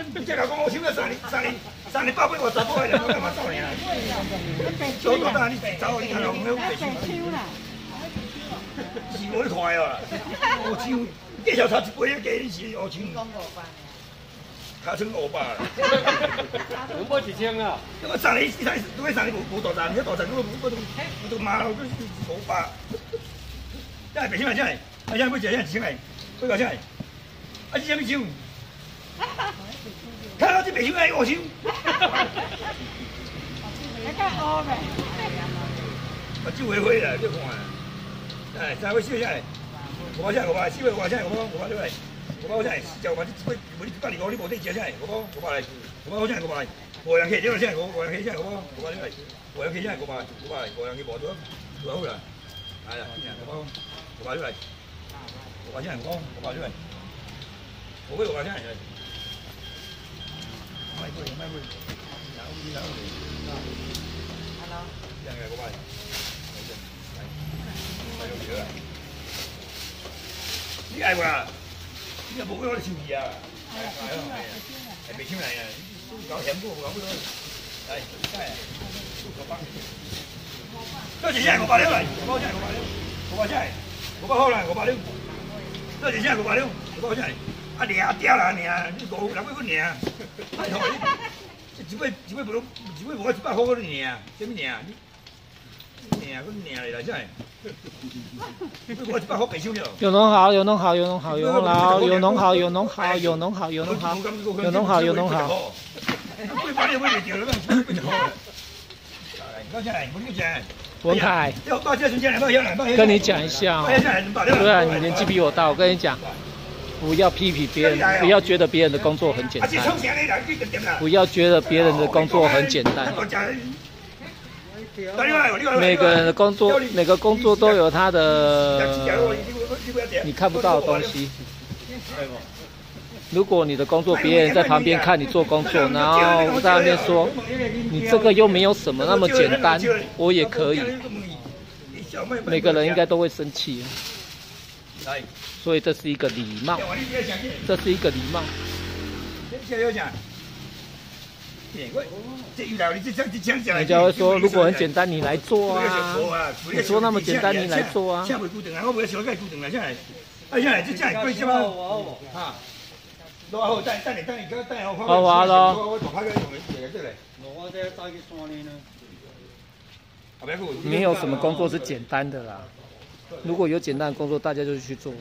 你这个讲我收了3年8百50块了，我干嘛走呢？做大单你走，你看到我白收。是我看哦，5千，介绍差1杯价你是5千。卡成500啦。 有冇1000啊？ 我3年无大单，你大单我都骂我500。这白收来，这来，啊，这买这1000来，买到这来，啊，这什么收？看到这白收来5收。 你看黑呗。 啊，就会会啦，你看。哎，3位4位下来，500下来，4位500下来，500下来，500下来，叫500，你125你无得接下来，500来，500下来500来，无人客接落下来，500人客下来500下来，500人客下来500，500人客无多，多好啦，係啦，500下來，500下來500下來，500下來，買貴，有，hello，這樣嘅500。你愛無啦？你又無俾我哋收錢啊？係未收嚟啊？搞險過，搞不到。嚟，真係多謝先500兩嚟，500真係500真係500好啦，500。多謝先500兩，500真係啊掠掉啦掠，你500兩蚊掠，拜託你，一杯無100好嗰啲掠，什麼掠？掠個掠嚟啦，真係。 有弄好，有弄好，有弄好，有弄好，有弄好，有弄好，有弄好，有弄好，有弄好，有弄好。文凯，跟你讲一下哦，虽然你年纪比我大，我跟你讲，不要批评别人，不要觉得别人的工作很简单，不要觉得别人的工作很简单。每个人的工作，每个工作都有他的你看不到的东西。如果你的工作别人在旁边看你做工作，然后在那边说你这个又没有什么那么简单，我也可以，每个人应该都会生气。所以这是一个礼貌，这是一个礼貌。人家会说，如果很简单，你来做啊！你说那么简单，你来做啊！好玩咯。没有什么工作是简单的啦。如果有简单的工作，大家就去做。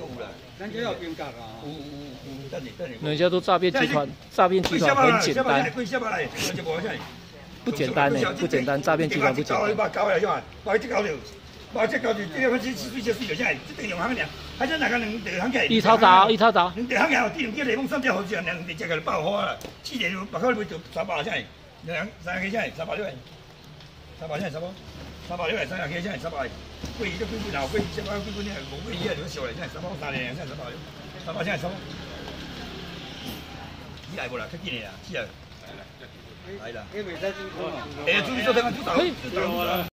人家都诈骗集团，诈骗集团很简单。不简单呢，不简单，诈骗集团不简单。一套找，一套找。300嚟，300幾真係300，貴都貴嗱，貴700貴貴啲係冇貴嘢嚟，少嚟真係300真係300真係300。依係冇啦，出見嚟啦，知啊，係啦。誒，注意做睇下，